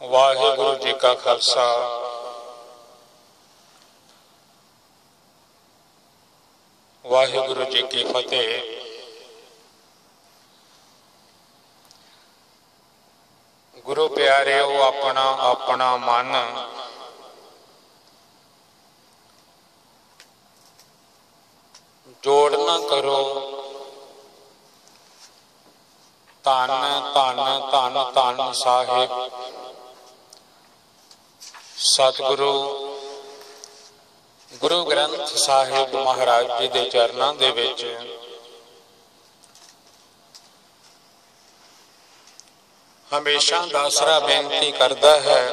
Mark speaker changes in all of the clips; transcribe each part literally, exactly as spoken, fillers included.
Speaker 1: वाहिगुरु जी का खालसा वाहिगुरु जी की फतेह। गुरु प्यारे वो अपना अपना मन जोड़ ना करो। धन धन धन धन साहिब सतगुरु गुरु ग्रंथ साहिब महाराज जी के चरणों दे विच हमेशा दासरा बेनती करता है,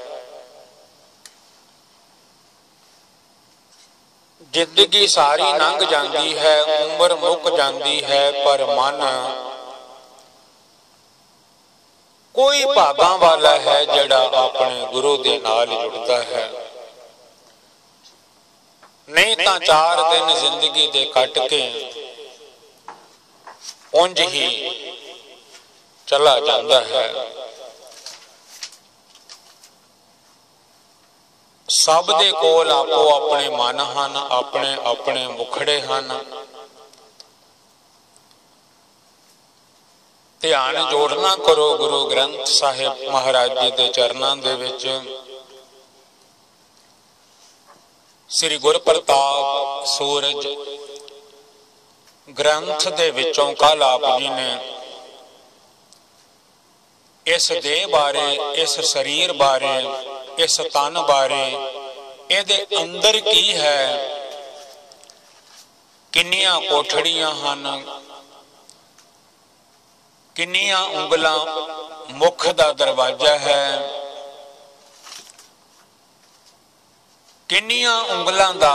Speaker 1: जिंदगी सारी लंघ जाती है, उम्र मुक जाती है, पर मन कोई भागा वाला है जिहड़ा अपने गुरु दे नाल जुड़ता है। नहीं तो चार दिन जिंदगी दे कट के उंज ही चला जाता है। सब दे कोल आपो अपने मन हन, अपने अपने मुखड़े हन। ध्यान जोड़ना करो गुरु ग्रंथ साहिब महाराज जी के चरणों दे विच। श्री गुर प्रताप सूरज ग्रंथ दे विचों कल आप जी ने इस देह बारे, इस शरीर बारे, इस तन बारे, इहदे अंदर की है, किन्नियां कोठड़ियां हन, किन्नियां उंगलां मुख दा दरवाजा है, किन्नियां उंगलां दा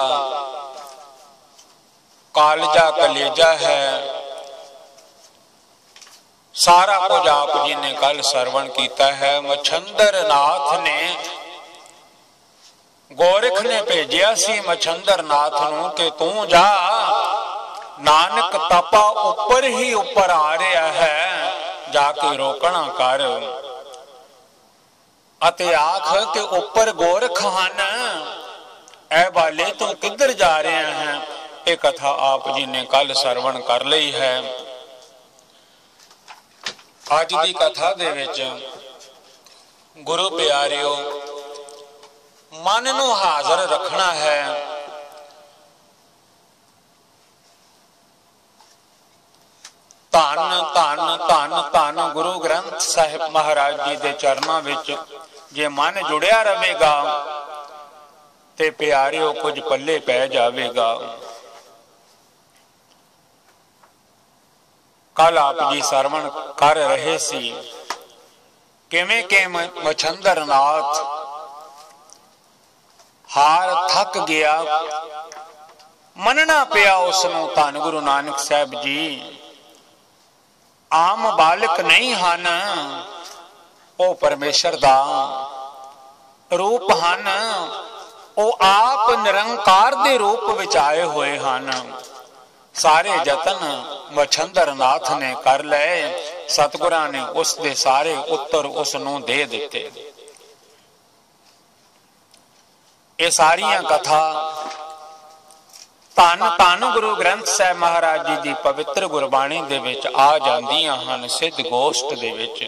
Speaker 1: कालजा कलेजा है। सारा कुछ आप जी ने कल सरवण किया है। मछंदर नाथ ने गोरख ने भेजिया सी मछंदर नाथ नूं कि तू जा, नानक तपा उपर ही उपर आ रहा है, जाके रोकना कर। अते आख के उपर गोरख हन, ऐ बाले तू किधर जा रहे हैं। ये कथा आप जी ने कल सरवण कर ली है। अज की कथा दे विच गुरु प्यारिओ मन नूं हाज़र रखना है। धन धन धन धन गुरु ग्रंथ साहिब महाराज जी के चरणों विच जे मन जुड़िया रहेगा ते प्यारिओ कुछ पल्ले पै जाएगा। कल आप जी सरवण कर रहे सी किवें के मछंदर नाथ हार थक गया, मनना पिया उसनूं धन गुरु नानक साहब जी आम बालक नहीं हन, ओ परमेश्वर दा रूप हन, ओ आप निरंकार दे रूप विच आए हुए हन। सारे जतन मछंदर नाथ ने कर ले, सतगुरां ने उस दे सारे उत्तर उसनूं दे दिते। ये सारियां कथा धन धन गुरु ग्रंथ साहिब महाराज जी की पवित्र गुरबाणी दे विच आ जांदियां हन, सिद्ध गोष्ठ दे विच।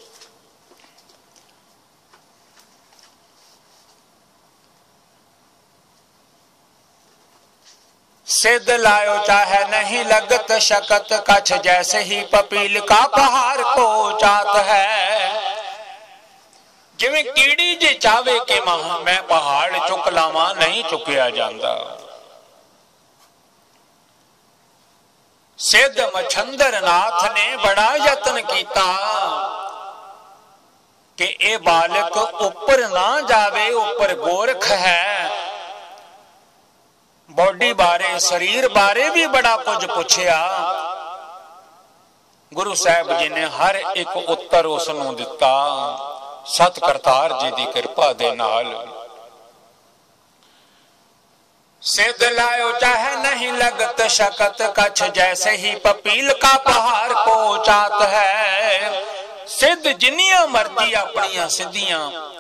Speaker 1: सिद्ध लायो चाहे नहीं लगत शकत, कछ जैसे ही पपील का पहाड़ को चात है। जिवें कीड़ी जे चावे के महा मैं पहाड़ चुक लावां, नहीं चुकिया जांदा। सिद्ध मछंदर नाथ ने बड़ा यत्न किया कि ए बालक ऊपर ना जावे, ऊपर गोरख है। बॉडी बारे, शरीर बारे भी बड़ा कुछ पूछया। गुरु साहब जी ने हर एक उत्तर उसनूं दिता, सत करतार जी की कृपा दे नाल। सिद्ध लायो चाहे नहीं लगत शकत, कछ जैसे ही पपील का पहाड़ को चात है। सिद्ध जिन्नियां मर्जी अपनियां सिद्धियां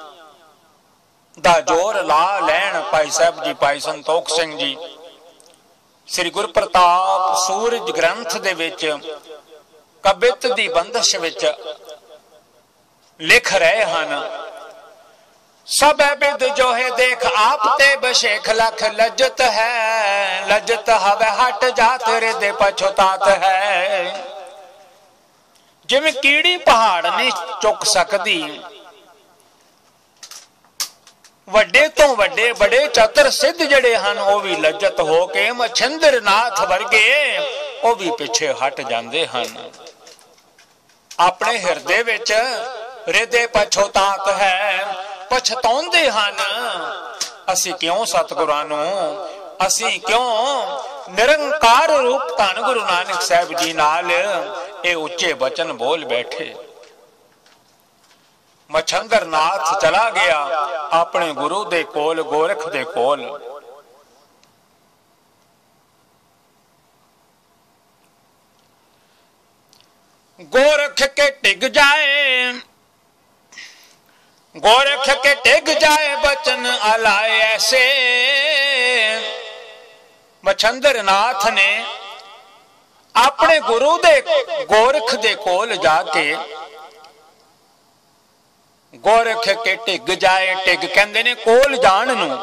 Speaker 1: दा जोर ला लैन भाई साहब जी, भाई संतोख सिंह जी श्री गुरु प्रताप सूरज ग्रंथ दे विच कबित दी बंदिश विच लिख रहे हैं। सब बिद जो है देख आप ते बशेख लख लज्जत है, लज्जत हवे हट जा तेरे दे पछुतात है। जिवें कीड़ी पहाड़ नहीं चुक सकती, वड्डे तो वड्डे बड़े चतुर सिद्ध जड़े हैं वो भी लज्जत हो के मछिंद्र नाथ वर्गे वो भी पिछे हट जाते हैं। अपने हिरदे विच हृदय पछुतात है, पछताउंदे हन असी क्यों सतगुरां नूं, असी क्यों निरंकार रूप धन गुरु नानक साहब जी नाल ये उच्चे बचन बोल बैठे। मछंदर नाथ चला गया अपने गुरु दे कोल, गोरख दे कोल। गोरख के टिक जाए, गोरख के टिक जाए बचन अलाए ऐसे। मछंदर नाथ ने अपने गुरु दे गोरख दे कोल जाके गोरख के टिक जाए, टिक कहंदे ने कोल जान नूं।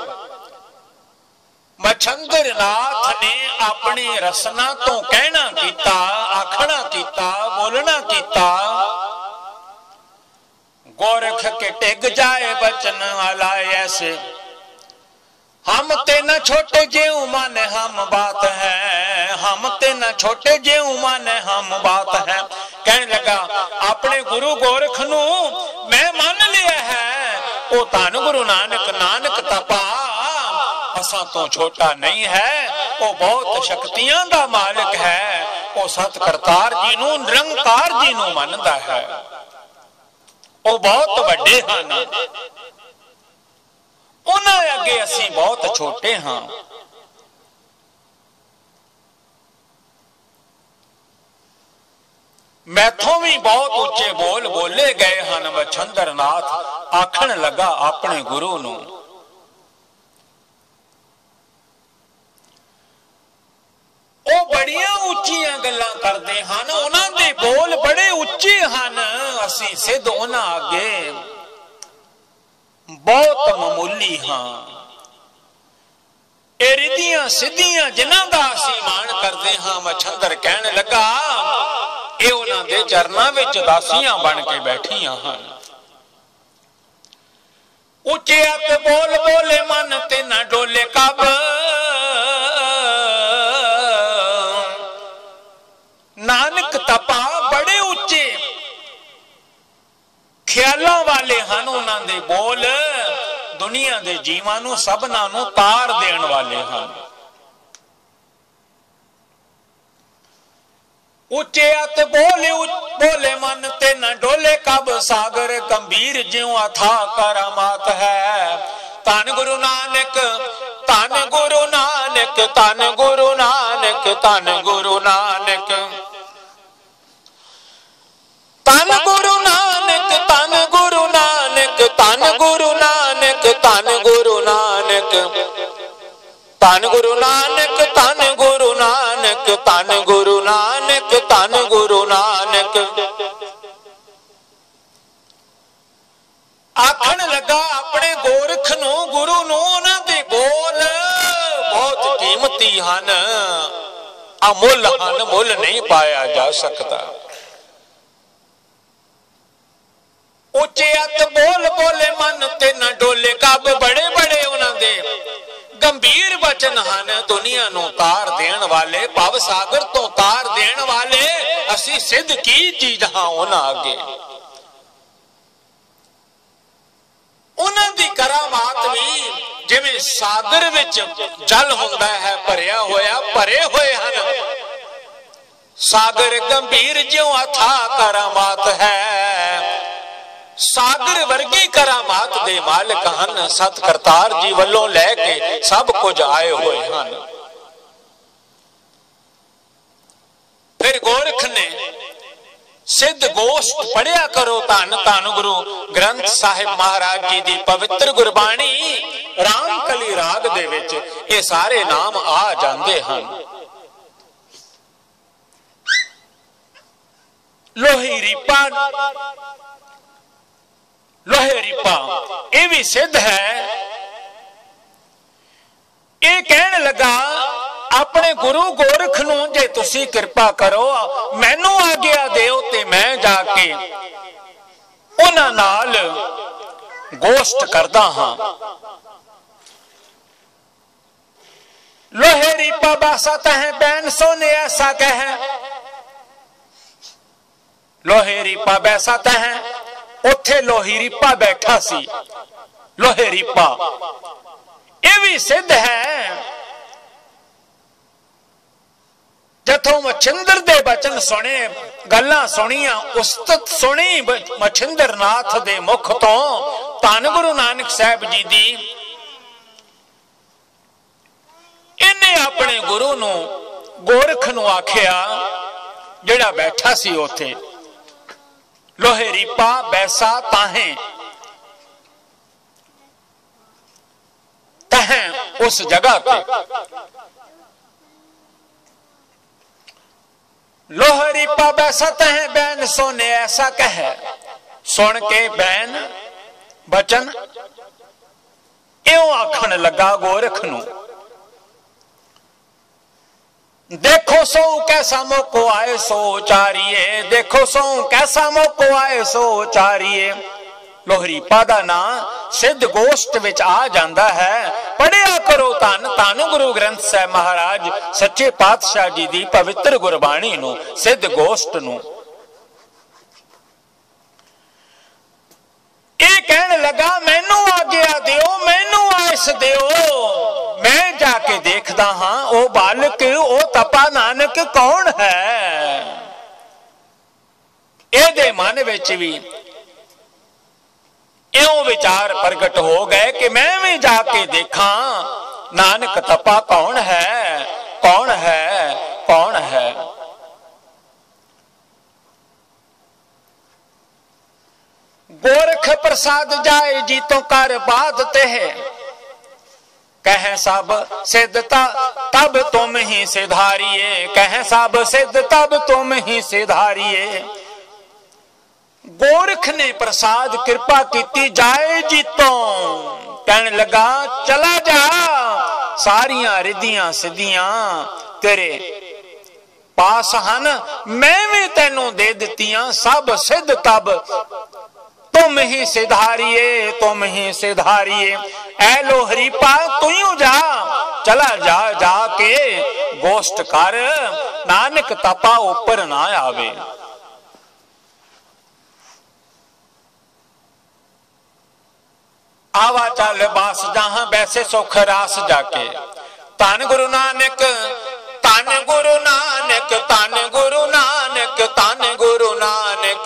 Speaker 1: मछंदर नाथ ने अपनी रसना तो कहना कीता, आखना कीता, बोलना कीता। गोरख के टिक जाए बचन अलाए ऐसे, हम ते न छोटे जेऊ माने हम बात है, हम ते न छोटे जेऊ माने हम बात है। कहने लगा अपने गुरु गोरख नू मैं मान लिया है, ओ धन गुरु नानक नानक तपा असा तो छोटा नहीं है, वो बहुत शक्तियां दा मालिक है, वो सत करतार जी नू निरंकार जी नू मनदा है, वो बहुत वड्डे हन, उन्हां अगे असी बहुत छोटे हां। मैथों भी बहुत उच्चे बोल बोले गए हन। मछंदर नाथ आखण लगा अपने गुरु नू, वो बड़ियां उच्चियां गल्लां करदे हन, उन्हां दे बोल बड़े उच्चे हन, असी सिद्ध उन्हां अगे बहुत मामूली हां। ए रिद्धियां सिद्धियां जिन्हां दा असी मान करदे हां। मछंदर कहण लगा ए उन्हां दे चरनां विच दासियां बन के बैठियां हन। उच्चे अत बोल बोले मन ते न डोले कब, नानक तपा बड़े उच्चे ख्यालों वाले हन। उन्हां दे बोल दुनिया दे जीवां नूं सबना नूं तार देण वाले हन। उच्चे अत बोले बोले मन ते न डोले कब, सागर गंभीर ज्यों अथा करामात है। धन गुरु नानक, धन गुरु नानक, धन गुरु नानक, धन गुरु नानक, धन गुरु नानक, धन गुरु नानक, धन गुरु नानक, धन गुरु नानक, धन गुरु नानक, धन गुरु नानक, धन गुरु नानक, धन गुरु नानक। आखण लगा अपने गोरख नू, गुरु नू, उन्हां दे बोल बहुत कीमती हन, अमुल हन, मुल नहीं पाया जा सकता। उच्चे अत बोल बोले मन ते न डोले कब, बड़े बड़े उन्हां दे गंभीर वचन हन, दुनिया नू तार देण वाले, भव सागर तो तार देण वाले। असी सिद्ध की चीज हां उन्हां अगे। उन्हां दी करामात भी जिवें सागर विच जल हुंदा है भरिया होया, भरे होए हन। सागर गंभीर ज्यों अथा करामात है, सागर वर्गी करामात दे मालिक हन। सत करतार जी वल्लों लैके सब कुछ आए हुए हन। फिर गोरख ने सिद्ध गोष्ट पढ़िया करो। धन धन गुरु ग्रंथ साहिब महाराज जी की पवित्र गुरबाणी रामकली राग दे विच ये सारे नाम आ जाते हैं। लोही रीपा, लोहे रीपा ये भी सिद्ध है। ये कहने लगा अपने गुरु गोरख नूं जे तुसी कृपा करो मैनू आग्या देओ ते मैं जाके उन्हां नाल गोष्ट करदा हां। लोहे रीपा बासा तह बैन सोने ऐसा कह, लोहे रीपा बैसा तह उथे लोही रीपा बैठा सी। लोहे रीपा ये भी सिद्ध है। जथों मछिंदर दे बचन सुने, गल्लां सुनिया, उस्तत सुनी मछिंदर नाथ दे मुख तो धन गुरु नानक साहब जी दी, इन्हें अपने गुरु नू गोरख नू आखिया जेड़ा बैठा सी उथे, लोहे रीपा बैसा ताहें तहें उस जगह पे। लोहे रीपा बैसा तहें बैन सोने ऐसा कह। सुन के बैन बचन इउं आखण लगा गोरख नू, देखो सो कैसा मौको आए सो चारिये, देखो सो कैसा मौको आए सो चारिये। लोहरी पादा ना सिद्ध गोष्ट विच आ जाता है। पढ़िया करो धन धन गुरु ग्रंथ साहिब महाराज सच्चे पातशाह जी दी पवित्र गुरबाणी नू, सिद्ध गोष्ट नू। ये कहने लगा मैनू आग्या दिओ, मैनू आस दिओ, मैं जाके देखदा हां ओ बालक ओ तपा नानक कौन है। एदे मन विच भी इउं विचार प्रगट हो गए कि मैं भी जाके देखा नानक तपा कौन है, कौन है, कौन है। गोरख प्रसाद जाए जी तो कर बात ते कह सब सिद्धता तब तुम ही सिधारिये, कह सब सिद्ध तब तुम ही सिधारिये। गोरख ने प्रसाद कृपा की जाए जीतों, कहने लगा चला जा, सारियां रिधियां सिद्धियां तेरे पास हन, मैं भी तेनू दे दित्तियां सब सिद्ध तब तुम ही सिधारिये, तुम ही सिधारिये। ऐ लोहरी पा तू जा, चला जा, जाके गोष्ट कर, नानक तपा ऊपर ना आवे। आवा चल बास जहां बैसे सुख रास जाके। धन गुरु नानक, धन गुरु नानक, धन गुरु नानक, धन गुरु नानक,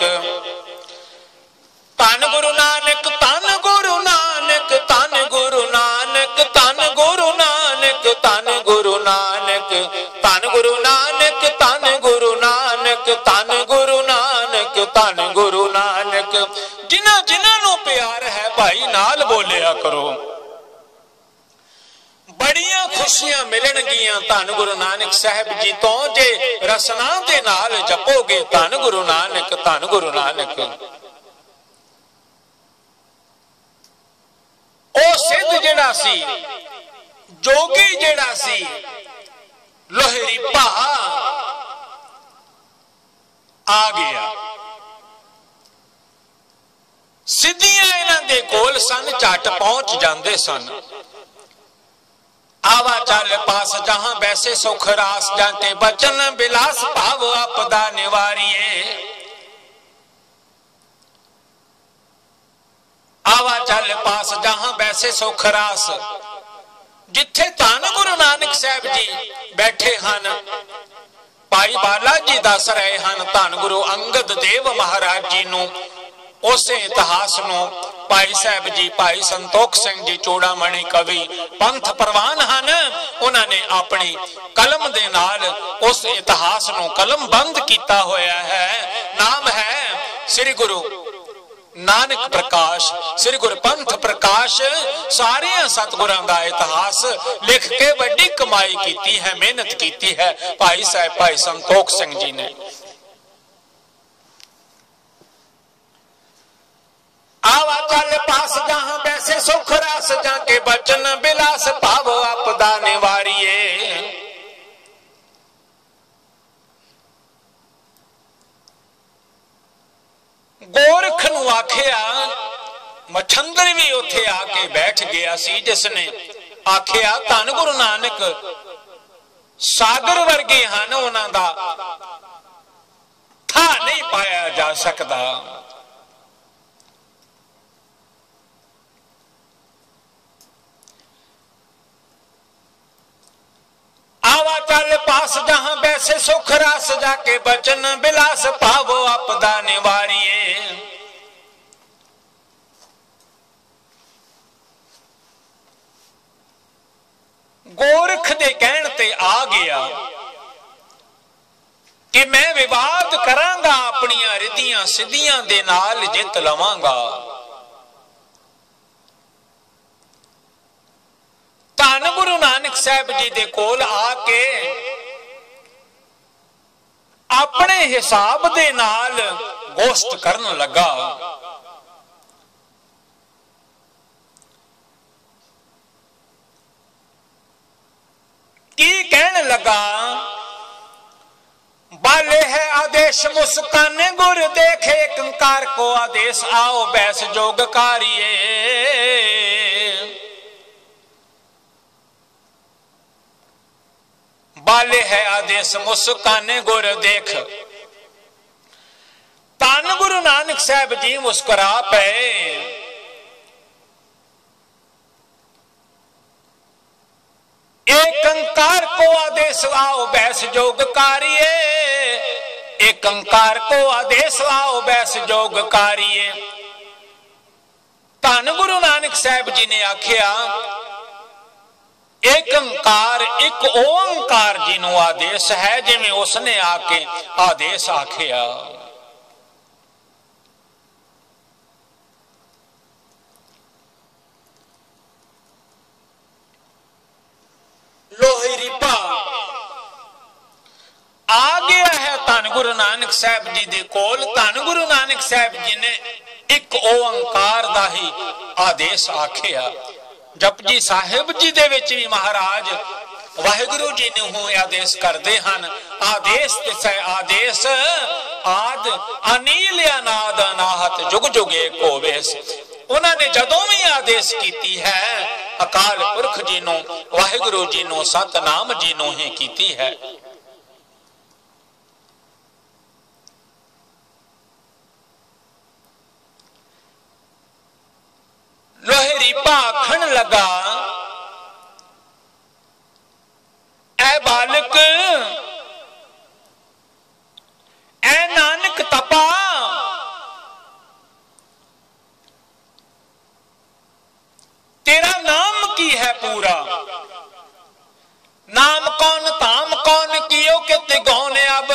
Speaker 1: धन गुरु नानक, धन गुरु नानक, धन गुरु नानक, धन गुरु नानक, धन गुरु नानक, धन गुरु नानक, धन गुरु नानक, धन गुरु नानक, धन गुरु नानक। जिन्हां जिन्हां नूं प्यार है भाई नाल बोलिया करो, बड़ियां खुशियां मिलणगियां धन गुरु नानक साहब जी तो जे रसना दे नाल जपोगे धन गुरु नानक, धन गुरु नानक। ओ सिद्ध जेड़ा सी, जोगी जेड़ा सी, लोहरी पा आ गया। सिद्धियां इन्हां दे कोल सन, झट पहुंच जांदे सन। आवा चल पास जहां बैसे सुख रास जाके, बचन बिलास भाव आपदा निवारिये। आवा चल पास जहां बैसे सुख रास, जिथे धन गुरु नानक साहब जी बैठे हन, भाई बाला जी दस रहे हैं धन गुरु अंगद देव महाराज जी नूं उस इतिहास नूं। भाई साहब जी भाई संतोख सिंह जी चूड़ामणि कवि पंथ प्रवान हन, उन्होंने अपनी कलम दे नाल उस इतिहास नूं कलम बंद किया होया है। नाम है श्री गुरु नानक प्रकाश, श्री गुरु पंथ प्रकाश। सारे सतगुरां दा इतिहास लिख के बड़ी कमाई की है, मेहनत की है भाई साहब भाई संतोख सिंह जी ने। आवा चल पास जहां बैसे सुख रास, जाके बचन बिलास पाव आपदा निवारिये। गोरख नूं आखिया, मछंदर भी उथे आके बैठ गया सी, जिसने आखिया धन गुरु नानक सागर वर्गे हैं, उन्हां दा था नहीं पाया जा सकता। आवा चल पास जहां बैसे सुख रास, जाके बचन बिलास पावो आपदा निवारिये। गोरख दे कहण ते आ गया कि मैं विवाद करांगा, अपनियां रिधियां सिद्धियां दे नाल जित लवांगा। धन गुरु नानक साहब जी दे कोल आके अपने हिसाब दे नाल गोष्ट करन लगा। की कहने लगा, बाले है आदेश मुस्काने गुर देखे, कंकार को आदेश आओ बैस जोग कारिये। बाले है आदेश मुस्काने गुर देख। धन गुरु नानक साहब जी मुस्कुरा पे, एक कंकार को आदेश आओ बैस जोग कारिये, एक कंकार को आदेश आओ बैस जोग कारिये। धन गुरु नानक साहब जी ने आखिया, एक अंकार एक ओंकार जी नु आदेश है, जिवें उसने आके आदेश आखिया। लोहेरी पा आ गया है धन गुरु नानक साहब जी दे कोल। धन गुरु नानक साहब जी ने एक ओंकार दा ही आदेश आखिया। जपजी साहिब जी दे विच भी महाराज वाहिगुरु जी ने हूं आदेश करते हैं, आदेश ते आदेश आद अनील अनाद अनाहत जुग जुग एक होवेस। उन्होंने जदों भी आदेश की है अकाल पुरख जी नो, वाहिगुरु जी नो, सतनाम जी नो ही की है। लोहेरी भाखण लगा, ऐ बालक ऐ नानक तपा, तेरा नाम की है पूरा? नाम कौन धाम कौन कियो कित गौन अब?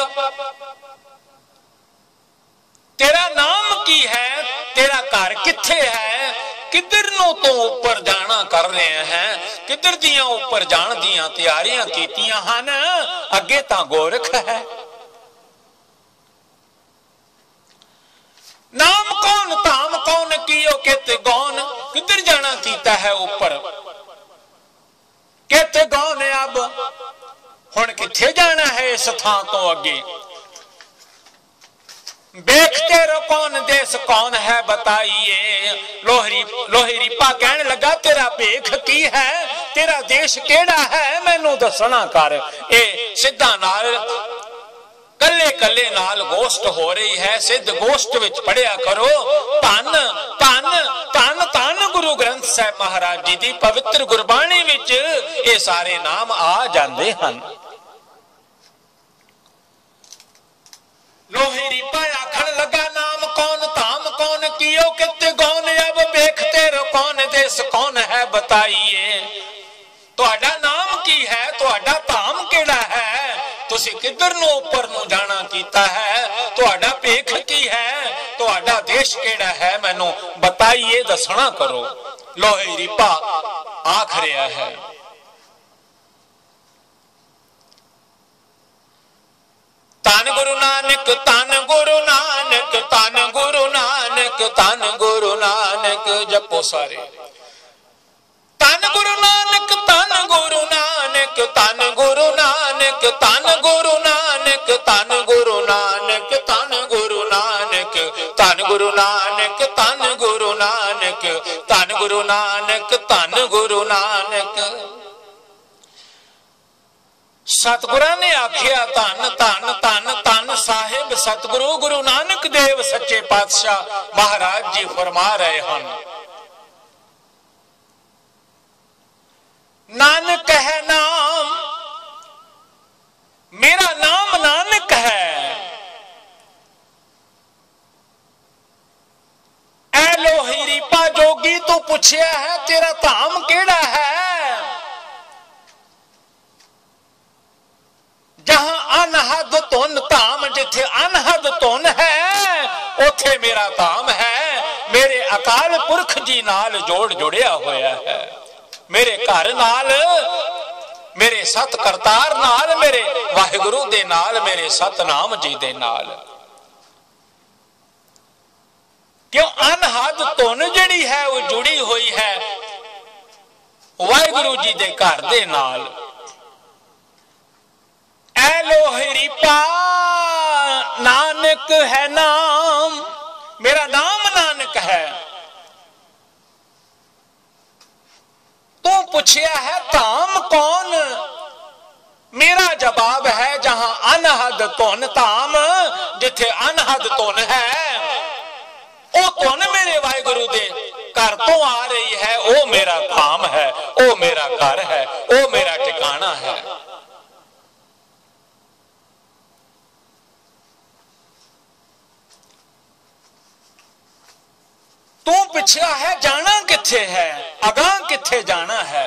Speaker 1: तेरा नाम की है, तेरा घर किथे है, किधर नो तो ऊपर जाना कर रहे हैं, किधर दियां ऊपर जान दियां तैयारियां कीतियां हन, अगे तां गोरख है। नाम कौन धाम कौन कियो कित गौन, किधर जाना कीता है ऊपर, कित गौन अब? हुण किथे जाना है इस थां तो अगे? देखते रहो कौन देश कौन है बताइए। लोहरी लोहरी पा कहने लगा, तेरा भेख की है, तेरा देश केड़ा है, मैनू दसना कर। ए सिद्धा नाल कले कले नाल गोष्ट हो रही है, सिद्ध गोष्ट विच पढ़िया करो। धन धन धन धन गुरु ग्रंथ साहिब महाराज जी दी पवित्र गुरबाणी विच ये सारे नाम आ जाते हैं। लोहेरी पाया आखण लगा, नाम कौन धाम कौन कियो कित गौन अब? देखते रहो कौन देश कौन है बताइए। तुहाडा नाम की है, तुहाडा धाम केड़ा है, तुसी किधर नो ऊपर नो जाना कीता है, तुहाडा भेख देश केड़ा है मैनू बताइए दसना करो। लोहे रीपा आख रहा है। तन गुरु नानक तन गुरु नानक तन गुरु नानक तन गुरु नानक जपो सारे। तन गुरु नानक तन गुरु नानक तन गुरु नानक तन गुरु नानक तन गुरु नानक तन गुरु नानक तन गुरु नानक तन गुरु नानक तन गुरु नानक तन गुरु नानक। सतगुरां ने आखिया धन धन धन धन साहिब सतगुरु गुरु नानक देव सच्चे पातशाह महाराज जी फरमा रहे हैं, नानक है नाम मेरा नाम नानक है। ऐ लोही रीपा जोगी तू पूछया है तेरा धाम केड़ा है। जहां अनहद धुन धाम जिथे अनहद धुन है उथे मेरा धाम है। मेरे अकाल पुरख जी नाल जोड़ जुड़िया होया है। मेरे घर नाल मेरे सत करतार नाल मेरे वाहिगुरु दे नाल मेरे सतनाम जी दे नाल। क्यों अनहद धुन जिहड़ी है वो जुड़ी हुई है वाहिगुरु जी दे घर दे नाल। ऐ लोहे रीपा नानक है नाम मेरा नाम नानक है। तू पूछया है धाम कौन, मेरा जवाब है जहां अनहद धुन धाम जिथे अनहद धुन है ओ धुन मेरे वाहिगुरु दे घर तो आ रही है। ओ मेरा धाम है, ओ मेरा घर है, ओ मेरा ठिकाना है। तू पिछला है जाना किथे है, अगां किथे जाना है।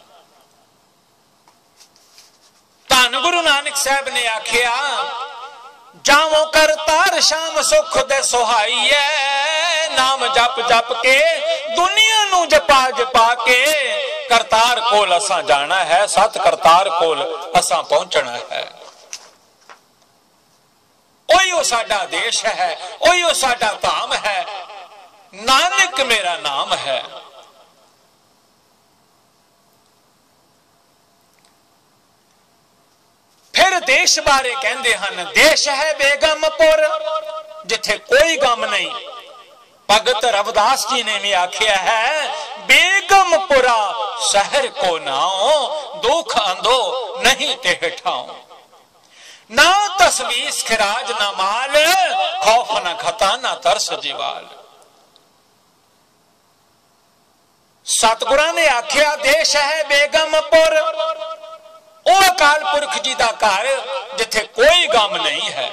Speaker 1: धन गुरु नानक साहब ने आखिया जावो करतार शाम सुख दे सुहाईए। नाम जप जप के दुनिया नू जपा जपा के करतार कोल असां जाना है। सत करतार कोल असां पहुंचना है। ओही साडा देश है, ओही साडा धाम है। नानक मेरा नाम है। फिर देश बारे कहंदे हन, देश है बेगमपुर जिथे कोई गम नहीं। भगत रविदास जी ने भी आखिया है बेगमपुरा शहर को नाओ दुख अंधो नहीं ते ठाओ। ना तस्वीस खिराज ना माल खौफ न खता ना तरस जीवाल। सतगुरां ने आखिया देश है बेगमपुर ओ अकाल पुरख जी दा घर जिथे कोई गम नहीं है।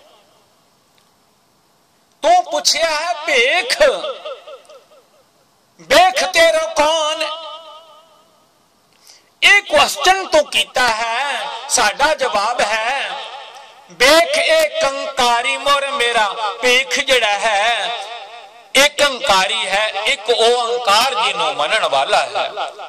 Speaker 1: तू पूछया है भेख भेख तेरा कौन, एक क्वेश्चन तो कीता है। साडा जवाब है भेख एक कंकारी मोर मेरा भेख जड़ा है एक अंकारी है, एक ओ अंकार जिन्हों मनन वाला है।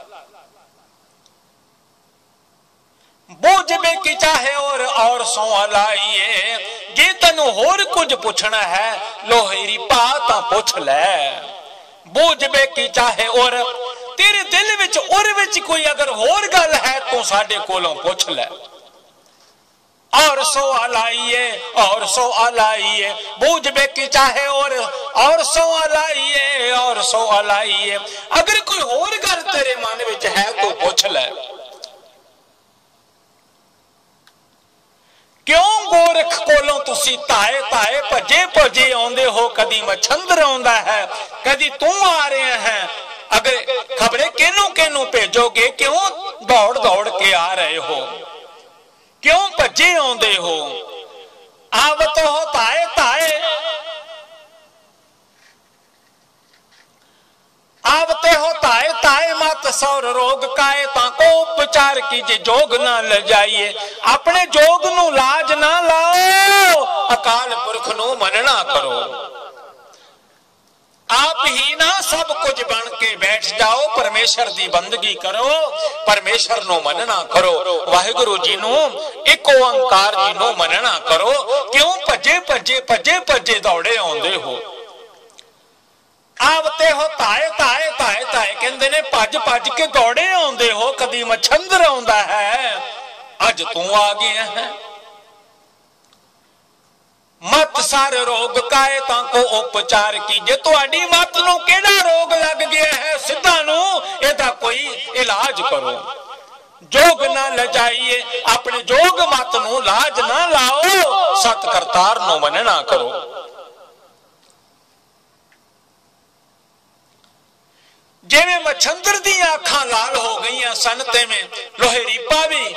Speaker 1: बूझ बे की चाहे और और सौ लाइए जे तनु होर कुछ पूछना है लोहे रीपा तां पूछ ले। बूझ बे की चाहे और तेरे दिल विच और विच कोई अगर होर गल है तो साडे कोलों पूछ ले। और सो आलाइए और सो आलाइए बूझ बे की चाहे और और सो आलाइए और सो आलाइए। अगर कोई होर गल तेरे मन विच है तो पूछ ले। क्यों गोरख कोलों तुसी ताए ताए भजे भजे आंदे हो। कदी मछंदर आंदा है, कदी तू आ रहे हैं। अगर खबरे केनू केनू भेजोगे, क्यों दौड़ दौड़ के आ रहे हो, क्यों भजे आंदे हो। आवत हो ताए ताए आवते हो ताए ताए मत सौर रोग काए ताको उपचार कीजिए जोग ना ल जाइए। अपने जोग नू लाज ना लाओ, अकाल पुरख नू मनना करो। आप ही ना सब कुछ बन के बैठ जाओ, परमेश्वर की बंदगी करो, परमेश्वर नो मनना करो, वाहिगुरु जी नो एक ओंकार जी नो मनना करो। क्यों भजे भजे भजे भजे दौड़े आउंदे हो, आवते हो ताए ताए ताए ताए कहंदे ने, भज भज के दौड़े आउंदे हो। कदी मच्छंदर आउंदा है, अज तू आ गया है। मत सारे रोग काए ताको उपचार कीजे, तुहाडी मत नूं केड़ा रोग लग गया है, सिद्धा नूं एदा कोई इलाज करो। जोग ना लजाइए, अपने जोग मत नूं लाज ना लाओ, सत करतार नूं मनना करो। जिवें मच्छंदर दी आंखां लाल हो गईयां सन, तेवें लोहेरीपा भी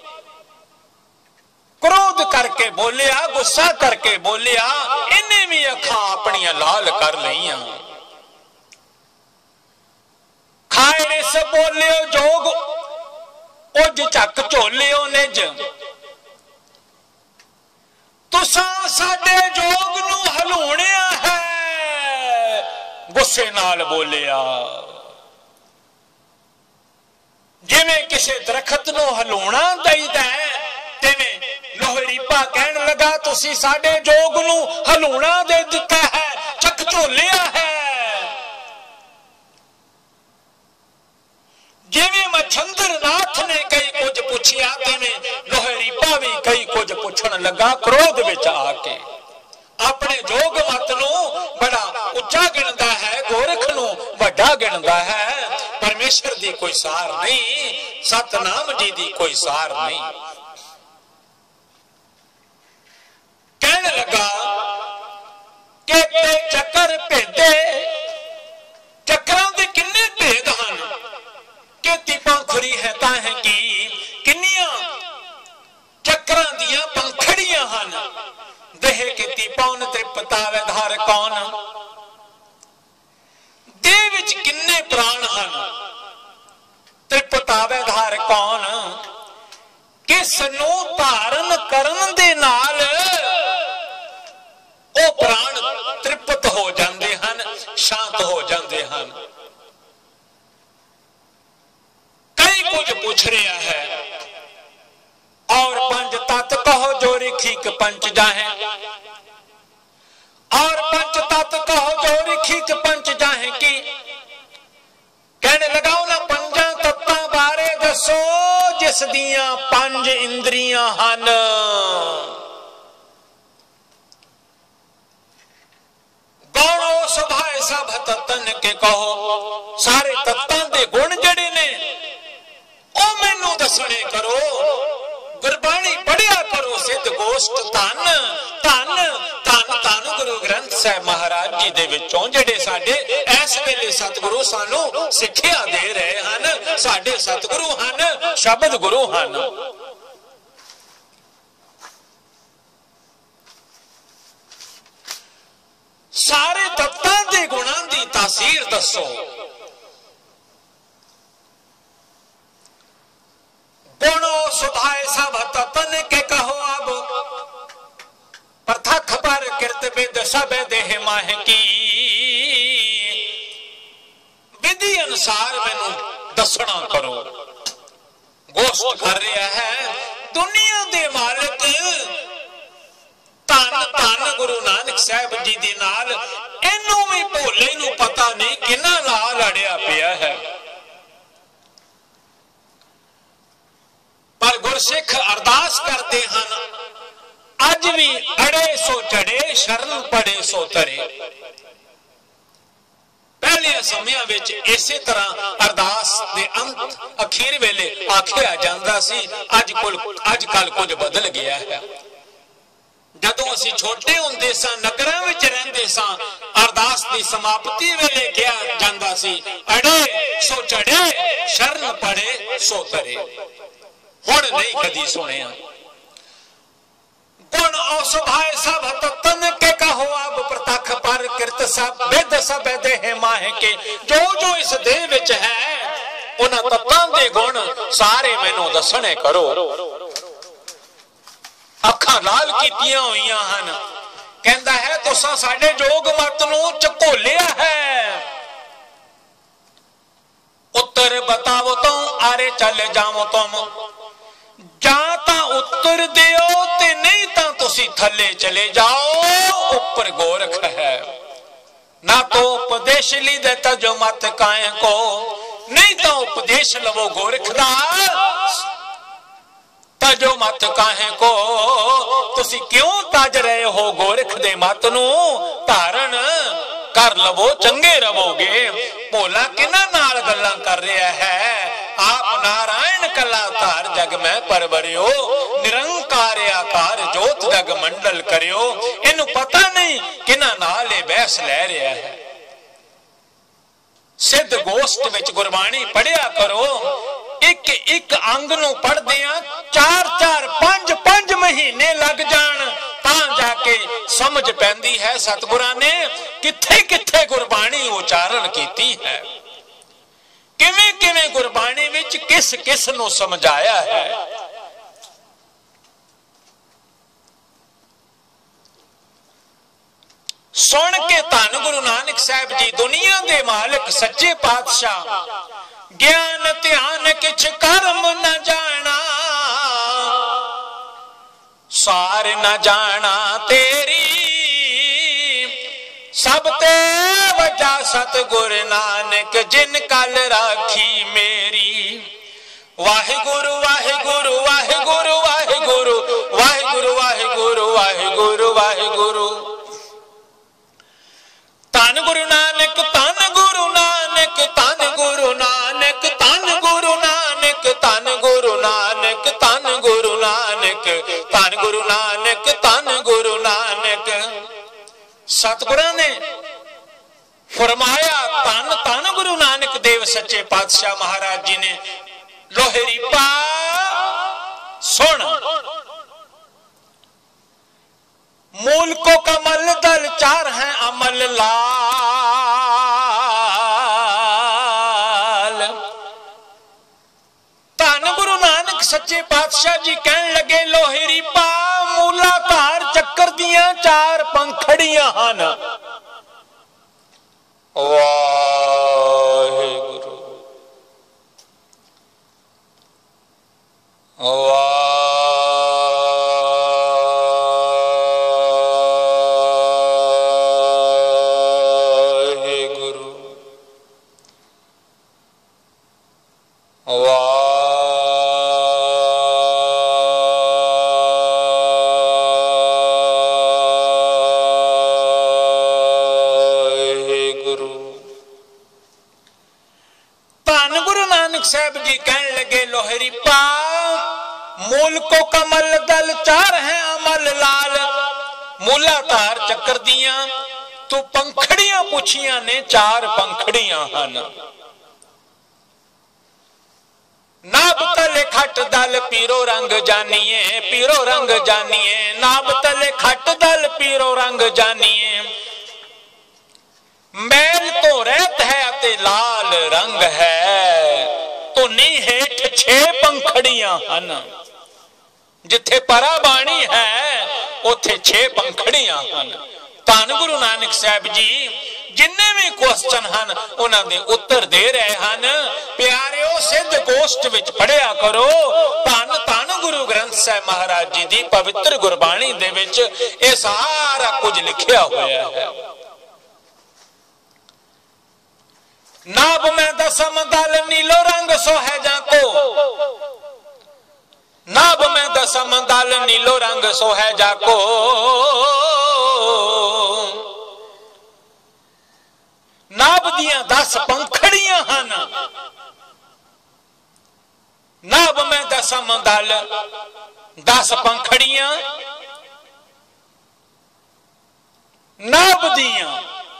Speaker 1: क्रोध करके बोलिया, गुस्सा करके बोलिया, इन्हें भी अखां अपनियां लाल कर लईयां। खाए रिस बोलियो जोग, उज झक झोलियो निज, तुसां साडे जोग नूं हलूणिया है, गुस्से नाल बोलिया। जिवें किसी दरखत नूं हलूणा दईदा है, तिवें लोहरीपा कहन लगा, तुसी साडे जोग नूं हलूणा दे दिता है, झक झोलिया है। जिवें मच्छंदर नाथ ने कई कुछ पुछिया, तिवें लोहरीपा भी कई कुछ पुछण लगा, क्रोध विच आके। अपने जोग मत नूं बड़ा उच्चा गिणदा है, गोरख नूं वड्डा गिणदा है। परमेश्वर दी कोई सार नहीं, सतनाम जी दी कोई सार नहीं। कहने लगा कि ते चक्कर भेदे, चक्रां दे किन्ने भेद हन, कि तीपां खुरी है तां है कि किन्नियां चक्रां दियां पंखड़ियां हन। देह के तीपाउन त्रिपतावे धार कौन, देह विच किन्ने प्राण हन, त्रिपतावे धार कौन। किस नूं धारण करन दे नाल ओ प्राण तृप्त हो जाते हैं, शांत हो जाते हैं। कई कुछ पूछ रहा है, और पंच तत्त कहो जो रिखीक पंच जाहे, और पंच तत्त कहो जो रिखीक पंच जाहे की। कहने लगाओ ना पंजा तत्तां बारे दसो, जिस दियां पंज इंद्रियां हन। गौणो सुभाए सब तत्तन के कहो, सारे तत्तां दे गुण जड़े ने ओ मैनू दसणे करो। गुरबाणी पढ़िया करो, सिद्ध गोष्ठ धन धन धन धन गुरु ग्रंथ साहिब महाराज जी दे विचों जेड़े साडे इस वेले सतगुरु सानू सिक्ख्या दे रहे हन। साडे सतगुरु हन, शब्द गुरु हन। सारे तत्तां दे गुणां दी तासीर दसो। गुणो सुधाए सब तत्तन के कहो, अब प्रथख पर कृत विद सब देह माह की। विधि अनुसार मैनू दसना करो। गोष्ठ कर रहा है दुनिया दे मालिक धन धन गुरु नानक साहब जी दे नाल। इनू भी भोले नू पता नहीं किन्ना नाल लड़िया पिया है। पर गुरसिख अरदास करते हैं, अज भी अड़े सो चढ़े, शरण पड़े सो तरे। पहले समयां विच इसे तरह अरदास दे अंत अखीर वेले आखिया जांदा सी। अज कुल अज कल कुछ बदल गया है। जदों असीं छोटे हुंदे सां, नगरां विच रहिंदे सां, अरदास दी समाप्ति वेले कहा जांदा सी, अड़े सो चढ़े, शरण पड़े सो तरे। हुण नहीं कदी सुनिया। गुण औसभाए सब तत्तन के कहो, अब प्रतख पर कृत सब विद सब देह माह के। जो जो इस देह विच है उन्हां तत्तां दे गुण सारे मैनू दसणे करो। अखां लाल कीतियां होईयां हन। कहंदा है तुसां साडे जोग मत नूं झकोलिया है, आरे चले जाओ तुम, जा ता उत्तर दियो ते नहीं ता तुसी थले चले जाओ। ऊपर गोरख है, ना तो उपदेश ली देता जो मत काए को, नहीं तो उपदेश लवो गोरख दा तजो मत काहे को। तुसी क्यों तज रहे हो गोरख दे मत नू, धारण कर लवो चंगे रवोगे। भोला किना नाल गल्लां कर रहा है, आप नारायण कला धार जग में परवरियो, निरंकार आकार जोत जग मंडल करियो। इनू पता नहीं किना नाल बहस लै रहा है। सिद्ध गोष्ठ विच गुरबाणी पढ़िया करो, एक एक अंग नू पढ़दियां चार चार पांच पांच महीने लग जान तां जाके समझ पैंदी है सतगुरां ने किथे किथे गुरबाणी उचारण कीती है, किवें किवें गुरबाणी विच किस किस नू समझाया है। सुन के धन गुरु नानक साहब जी दुनिया दे मालिक सच्चे पातशाह, ज्ञान ध्यान किछ कर्म न जाना, सार न जाना तेरी, सब ते वजह सतगुर नानक जिन कल राखी मेरी। वाहिगुरु वाहिगुरु वाहिगुरु वाहिगुरु वाहिगुरु वाहिगुरु वाहिगुरु वाहिगुरु। धन गुरु नानक धन गुरु नानक धन गुरु नानक धन गुरु नानक धन गुरु नानक धन गुरु नानक धन गुरु नानक धन गुरु नानक। सतगुरां ने फरमाया धन धन गुरु नानक देव सच्चे पातशाह महाराज जी ने, लोहेरी पा सुन, मूल को कमल दल चार हैं अमल लाल। धन गुरु नानक सच्चे पातशाह जी कहन लगे, लोहेरी पा मूलाधार चक्कर दियां चार पंखड़ियां हन। वाहिगुरु वाहिगुरु साहब जी कहने लगे, लोहरी पा मूल को कमल दल चार हैं अमल लाल। मूलाधार चक्कर दियां तो पंखड़ियां पूछियां ने चार पंखड़ियां हन। नाब तले खट दल पीरो रंग जानिए, पीरो रंग जानिए, नाब तले खट दल पीरो रंग जानिए। मैल तो रहत है अते लाल रंग है, तो नी हेठ छे पंखड़ियां हन। जिथे परा बाणी है उथे छे पंखड़ियां हन। धन गुरु नानक साहब जी जिन्ने भी क्वेश्चन हन उन्हां दे उत्तर दे रहे हन। प्यारिओ सिद्ध गोष्ठ विच पढ़िया करो, धन धन गुरु ग्रंथ साहिब महाराज जी दी पवित्र गुरबाणी दे विच ये सारा कुछ लिखिया होया है। नाभ में दसम दल नीलो रंग सोहे जाको, नाभ में दसम दल नीलो रंग सोहे जाको। नाभ दियां दस पंखड़ियां हन, नाभ में दसम दल दस पंखड़ियां। नाभ दियां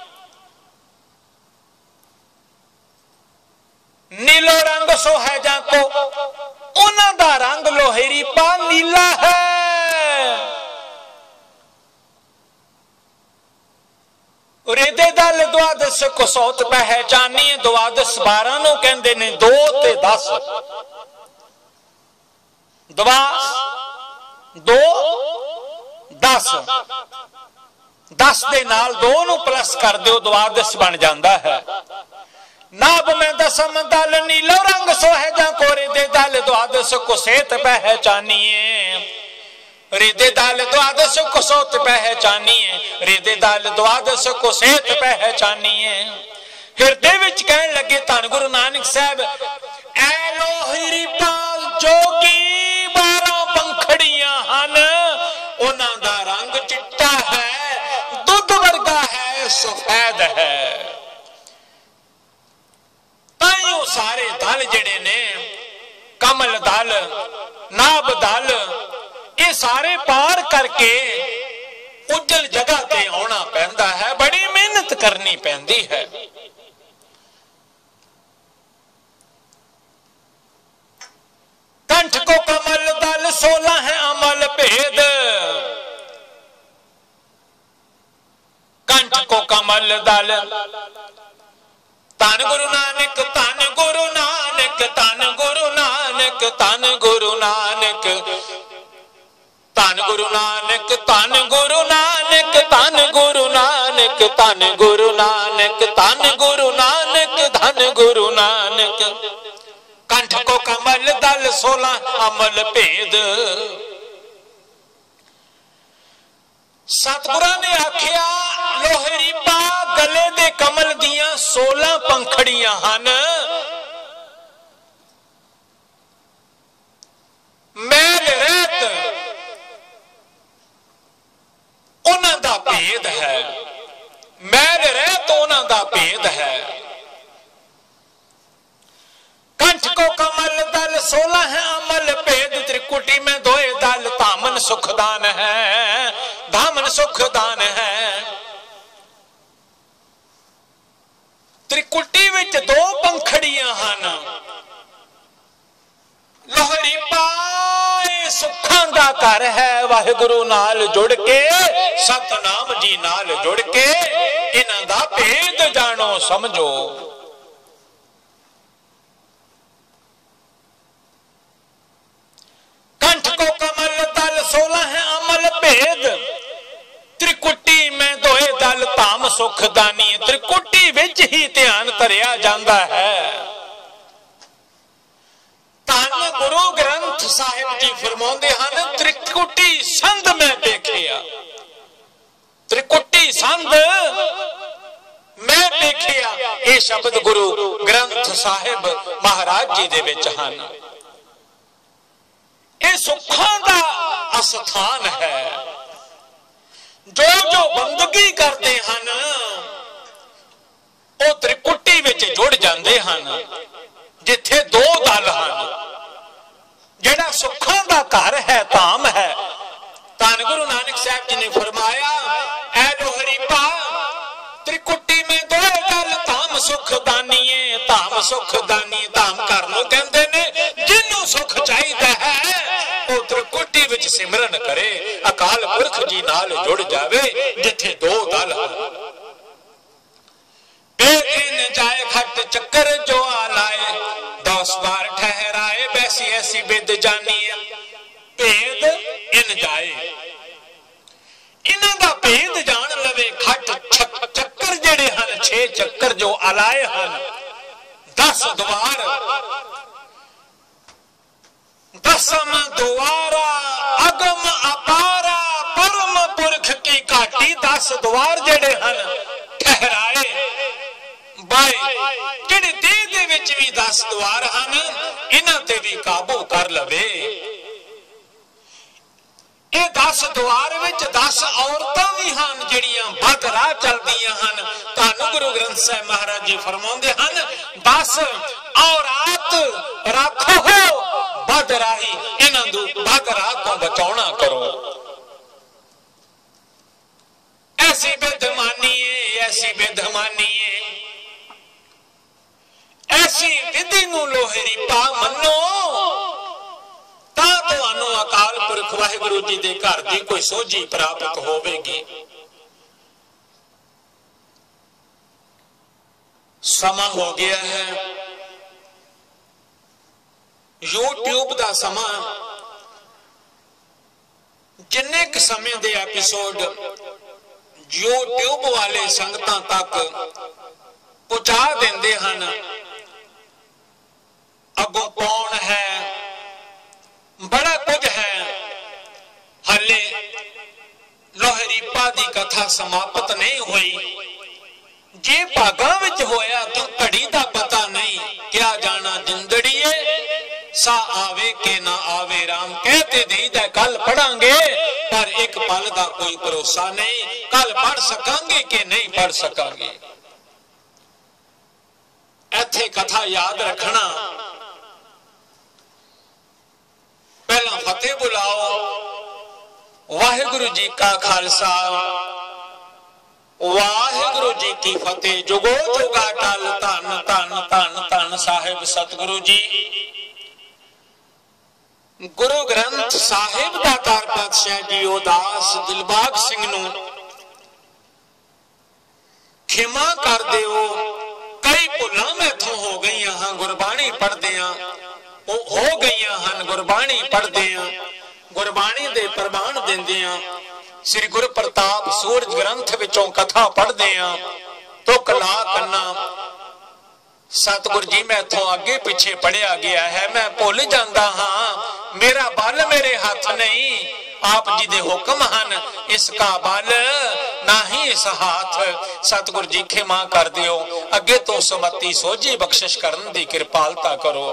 Speaker 1: नीलो रंग सोहे जाको, उन्हां दा रंग लोहेरी पा नीला है। रेदे दल द्वादश को सौत पहचानी, द्वादश बारह नो कहंदे ने दो ते दस। दवा दो दस, दस दे नाल दो नू प्लस कर दिओ द्वादश बन जांदा है। नाभ में दसम दल नीलो रंग सोहे जा कोरे दे दल द्वादश कुसेत पहचानिए रिदे दल द्वादश कुसोत पहचानिए रिदे दल द्वादश कुसेत पहचानिए। हिरदे विच कहन लगे धन गुरु नानक साहब ऐ लोहरी पाल जोगी बारह पंखड़ियां हन उन्हां दा रंग चिट्टा है दुध वर्गा है सफेद है। ताइयों सारे दल जेड़े ने कमल दल नाभ दल ये सारे पार करके उज्जल जगह ते आना पैंदा है बड़ी मेहनत करनी पैंदी है। कंठ को कमल दल सोलह है अमल भेद कंठ को कमल दल धन गुरु नानक धन गुरु नानक धन गुरु नानक धन गुरु नानक धन गुरु नानक धन गुरु नानक धन गुरु नानक धन गुरु नानक धन गुरु नानक धन गुरु नानक। कंठ को कमल दल सोलह अमल भेद सतगुरां ने आखिया लोहरी पा गले दे कमल दियां सोलह पंखड़ियां हन मैल रहत उन्हां दा भेद है मैल रहत उन्हां दा भेद है। कंठ को कमल दल सोलह है अमल भेद त्रिकुटी में दोए दल धामन सुखदान है धामन सुखदान है। त्रिकुटी विच दो पंखड़ियां हन लोहरी पाए सुखां दा घर है वाहिगुरु नाल जुड़ के सतनाम जी नाल जुड़ के इन्हां दा भेद जानो समझो। कंठ को कमल दल सोलह है अमल भेद त्रिकुटी में दोए दल धाम सुख दानी त्रिकुटी विच ही ध्यान धरिया जांदा है। धन गुरु ग्रंथ साहिब जी फरमाउंदे हन त्रिकुटी संध में देखिया त्रिकुटी संध मैं देखिया ये शब्द गुरु ग्रंथ साहिब महाराज जी दे विच हन। ये सुखां दा अस्थान है जो जो बंदगी करते हैं वो त्रिकुटी विच जुड़ जाते हैं जिथे दो दल हैं जेड़ा सुखां दा घर है धाम है। धन गुरु नानक साहब जी ने फरमाया ऐ लोहरी पा त्रिकुटी में दो दल धाम सुख दानीए धाम सुख दानी धाम घर नूं कहंदे ने जिन्नू सुख चाहिदा है वो त्रिकुटी विच सिमरन करे अकाल पुरख जी नाल जुड़ जावे जिथे दो दल बेदिन जाए खट चक्कर जो आलाए दस बार ठहराए बैसी ऐसी बिद जानी भेद इन जाए इन्हां दा भेद जान लवे खट चक्कर जेड़े हन छे चक्कर जो आलाए हन दस द्वार दसम द्वारा अगम अपारा परम पुरख की घाटी दस द्वार जेड़े हन ठहराए बाए जेड़े देह दे विच भी दस द्वार हन इन्हां ते भी काबू कर लवे। ये दस द्वार विच दस औरतां भी हन जेड़ियां बद राह चलदियां हन। धन गुरु ग्रंथ साहिब महाराज जी फरमाउंदे हन दस औरात रखो बद राही इन्हां दू बद राह तो बचाउणा करो। ऐसी बेदमानी ऐसी बेदमानी ऐसी विधि नूं लोहरी पा मनो तां तुहानू अकाल पुरख वाहिगुरु जी दे घर दी कोई सोझी प्राप्त होवेगी। समा हो गया है यूट्यूब दा समा जिन्ने क समय दे एपिसोड यूट्यूब वाले संगतां तक ਪਹੁੰਚਾ ਦਿੰਦੇ ਹਨ। ਅੱਗੋਂ ਕੌਣ ਹੈ, ਬੜਾ ਕੁਝ ਹੈ। ਹਲੇ ਲੋਹਰੀਪਾ ਦੀ ਕਥਾ ਸਮਾਪਤ ਨਹੀਂ ਹੋਈ। ਜੇ ਭਾਗਾਂ ਵਿੱਚ ਹੋਇਆ ਤਾਂ ਘੜੀ ਦਾ ਪਤਾ ਨਹੀਂ, ਕਿਆ ਜਾਣਾ ਜਿੰਦੜੀਏ ਸਾ ਆਵੇ ਕਿ ਨਾ ਆਵੇ। ਰਾਮ कहते देईदा कल पढ़ांगे पर एक पल का कोई भरोसा नहीं, कल पढ़ सकांगे कि नहीं पढ़ सकांगे। इत्थे कथा याद रखना। पहला फतेह बुलाओ। वाहिगुरु जी का खालसा वाहिगुरु जी की फतेह। जुगो जुगा टल धन धन धन धन साहिब सतगुरु जी। गुरु ग्रंथ साहिब का कार पातशाह जी उदास दिलबाग सिंह नूं खिमा कर दिओ। कई भुलां मैथों हो गई हाँ गुरबाणी पढ़दियां हो गई हन गुरबाणी पढ़दियां गुरबाणी दे प्रमाण दिंदियां। श्री गुरु प्रताप सूरज ग्रंथ विचों कथा पढ़दियां तो कला कन्ना सतगुरु जी मैथों अगे पिछे पढ़िया गया है, मैं भुल जांदा हां। मेरा बल मेरे हाथ नहीं, आप जी दे हुक्म हन, इसका बल ना ही इस हाथ। सतगुरु जी खिमा कर दियो। अगे तो सुमति सोझी बख्शिश करन दी कृपालता करो।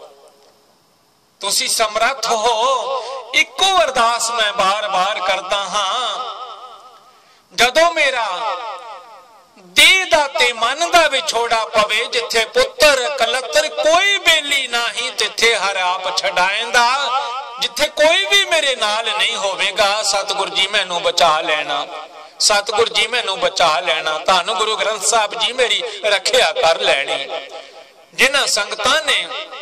Speaker 1: तुसी समर्थ हो। इको अरदास मैं बार बार करदा हां, जदों मेरा देह दा ते मन दा विछोड़ा पवे, जिथे पुत्र कलत्र कोई बेली नाही, तिथे हर आप छड़ाएंदा। जिथे कोई भी मेरे नाल नहीं होवेगा, सतगुरु जी मैनू बचा लेना, सतगुरु जी मैनू बचा लेना। धन गुरु ग्रंथ साहब जी मेरी रखिया कर लेनी। जिन्हां संगतां ने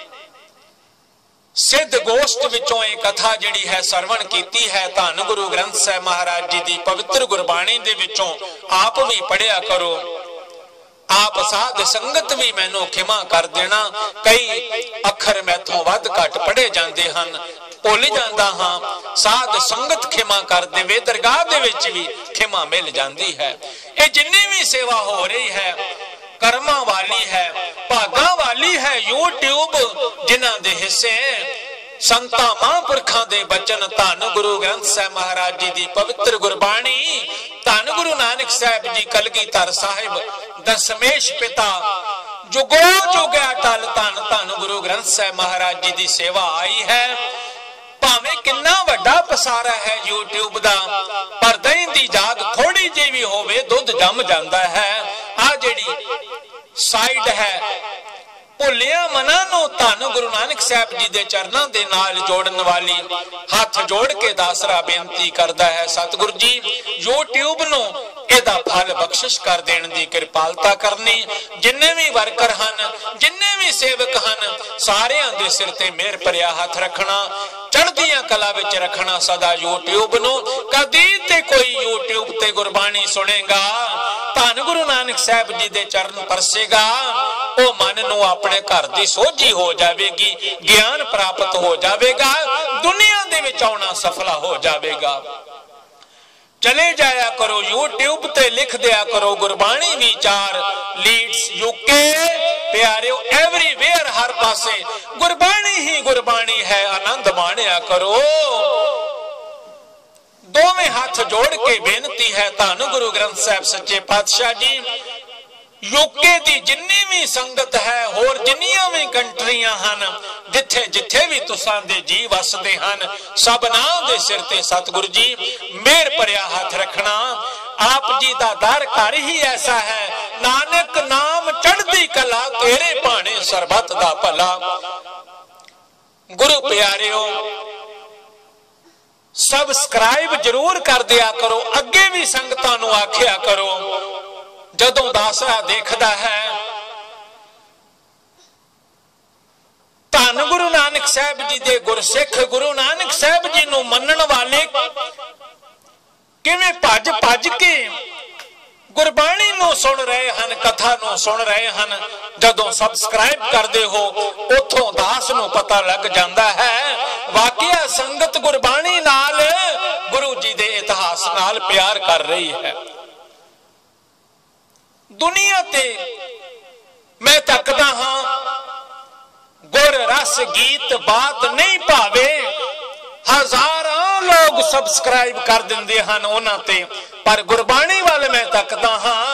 Speaker 1: सिद्ध गोष्ठ विचों एक कथा जिहड़ी है सरवण कीती है, धन गुरु ग्रंथ साहिब महाराज जी दी पवित्र गुरबाणी दे विचों आप भी पढ़िया करो। आप साध संगत भी मैनू खिमा कर देना। कई अखर मैथों वध घट पढ़े जाते हैं, भुल जाता हाँ। साध संगत खिमा कर देवे, दरगाह दे विच भी खिमा मिल जाती है। ये जिन्नी भी सेवा हो रही है कर्मा वाली है, भागा वाली है। यूट्यूब जिन्हां दे हिस्से संतां महापुरखां दे बचन, धन गुरु ग्रंथ साहिब महाराज जी दी पवित्र गुरबाणी, धन गुरु नानक साहिब जी कलगीधर साहिब दशमेश पिता, जुगो जुगा टल धन धन गुरु ग्रंथ साहिब महाराज जी दी सेवा आई है। भावें किन्ना वड्डा पसारा है यूट्यूब दा, पर दही दी जाग थोड़ी जी भी होवे दुध जम जांदा है। आ जिहड़ी साइड है भुलिया मना नूं धन गुरु नानक साहिब जी दे चरनां दे नाल जोड़न वाली, हाथ जोड़ के दासरा बेनती करदा है, सतगुरु जी यूट्यूब नूं इहदा फल बख्शिश कर देण दी कृपालता करनी। जिन्ने भी वर्कर हन, जिन्ने भी सेवक हन, सारियां दे सिर ते मेहर भरिया हाथ रखना, चढ़दियां कला विच रखना सदा। यूट्यूब नूं कदी ते कोई यूट्यूब ते गुरबाणी सुनेगा, धन गुरु नानक साहिब जी दे चरण परसेगा, ओ मन नूं अपने घर दी सोझी हो जावेगी, ज्ञान प्राप्त हो जावेगा, दुनिया दे विच आउणा सफला हो जावेगा। चले जाया करो यूट्यूब ते लिख दिया करो गुरबाणी विचार, लीड्स यूके प्यारियो एवरीवेयर, हर पासे गुरबाणी ही गुरबाणी है, आनंद माणिया करो। दोवें हाथ जोड़ के बेनती है धन गुरु ग्रंथ साहिब सच्चे पातशाह जी, यूके दी जिन्नी भी संगत है, होर जिन्नियां भी कंट्रियां हन, जिथे जिथे भी तुसां दे जी वसदे हन, सबना दे सिर ते सतगुरु जी मेहर भरिया हाथ रखना। आप जी दा दर घर ही ऐसा है, नानक नाम चढ़दी कला, तेरे भाणे सरबत दा भला। गुरु प्यारियो सबसक्राइब जरूर कर दिया करो, अगे भी संगतां नूं आखिया करो। जदों दासरा देखदा है धन गुरु नानक साहिब जी दे गुरसिख गुरु नानक साहिब जी नूं मनण वाले किवें भज भज के गुरबाणी नूं सुन रहे हन, कथा नूं सुन रहे हन। जदों सबसक्राइब करदे हो उथों दास नूं पता लग जांदा है वाकया संगत गुरबाणी नाल गुरु जी दे इतिहास नाल प्यार कर रही है। दुनिया ते नाच गीत बात नहीं भावे, हजारां लोग सबसक्राइब कर दिंदे हन उन्हां ते, पर गुरबाणी वाल मैं तकदा हां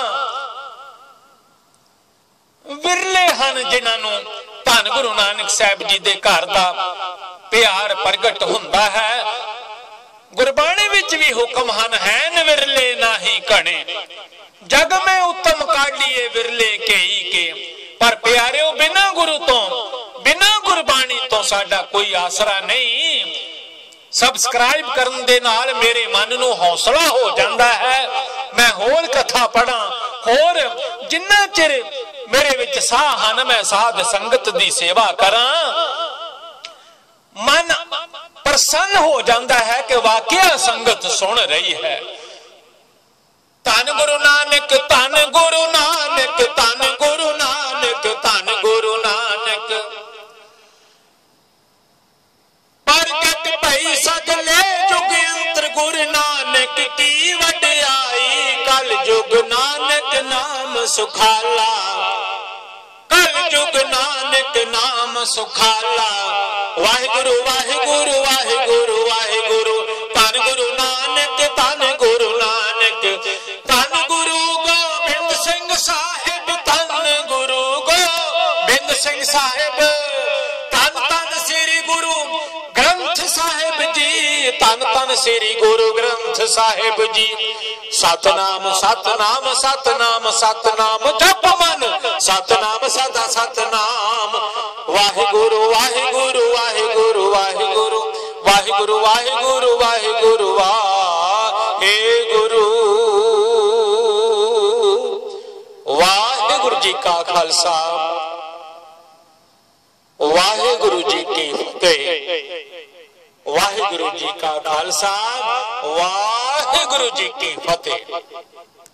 Speaker 1: विरले हन जिन्हां नूं धन गुरु नानक साहब जी दे घर दा प्यार प्रगट हुंदा है। गुरबाणी विच भी हुक्म हन हैन विरले नाही घणे, जग में उत्तम काढ़िए विरले कई के। पर प्यारिओ बिना गुरु तो बिना गुरबाणी तो साडा कोई आसरा नहीं। सबसक्राइब करन दे नाल मेरे मन नूं हौसला हो जांदा है, मैं होर कथा पढ़ां, होर जिन्ना चिर मेरे विच साह हन मैं साध संगत दी सेवा करां। मन प्रसन्न हो जाता है कि वाकया संगत सुन रही है। धन गुरु नानक धन गुरु नानक धन गुरु नानक धन गुरु नानक, प्रगट भई सगले जुग अंतर गुरु नानक की वडियाई। कल जुग नानक नाम सुखाला, कल जुग नानक नाम सुखाला। वाहिगुरु वाहिगुरु वाहिगुरु वाहिगुरु, धन गुरु नानक धन गुरु नानक। धन गुरु गोबिंद सिंह साहिब, धन गुरु गोबिंद सिंह साहिब। धन धन श्री गुरु ग्रंथ साहिब जी, धन धन श्री गुरु ग्रंथ साहिब जी। सतनाम सतनाम सतनाम सतनाम जप मन, सतनाम सदा सतनाम। वाहिगुरु वाहिगुरु वाहिगुरु वाहिगुरु वाहिगुरु वाहिगुरु वाहिगुरु वाहिगुरु। वाहिगुरु जी का खालसा, वाहिगुरु जी की फतेह। वाहिगुरु जी का खालसा, वाहिगुरु जी की फतेह।